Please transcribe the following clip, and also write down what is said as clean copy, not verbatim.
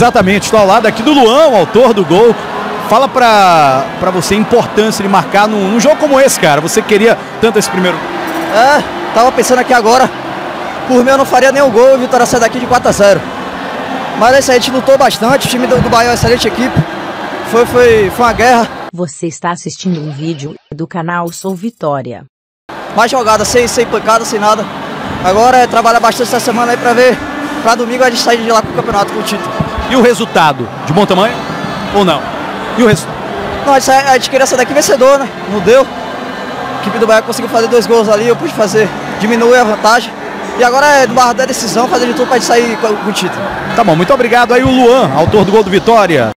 Exatamente, estou ao lado aqui do Luan, o autor do gol. Fala pra você a importância de marcar num jogo como esse, cara. Você queria tanto esse primeiro gol? Tava pensando aqui agora. Por mim eu não faria nenhum gol, o Vitória sai daqui de 4-0. Mas é isso aí, a gente lutou bastante, o time do Bahia é uma excelente equipe. Foi uma guerra. Você está assistindo um vídeo do canal Sou Vitória. Mais jogada, sem pancada, sem nada. Agora é trabalhar bastante essa semana aí pra domingo a gente sair de lá com o campeonato, com o título. E o resultado? De bom tamanho ou não? E o resultado? Não, a gente queria sair daqui vencedor, né? Não deu. A equipe do Bahia conseguiu fazer 2 gols ali, eu pude diminuir a vantagem. E agora é do barra da decisão, fazer de tudo pra gente sair com o título. Tá bom, muito obrigado aí o Luan, autor do gol do Vitória.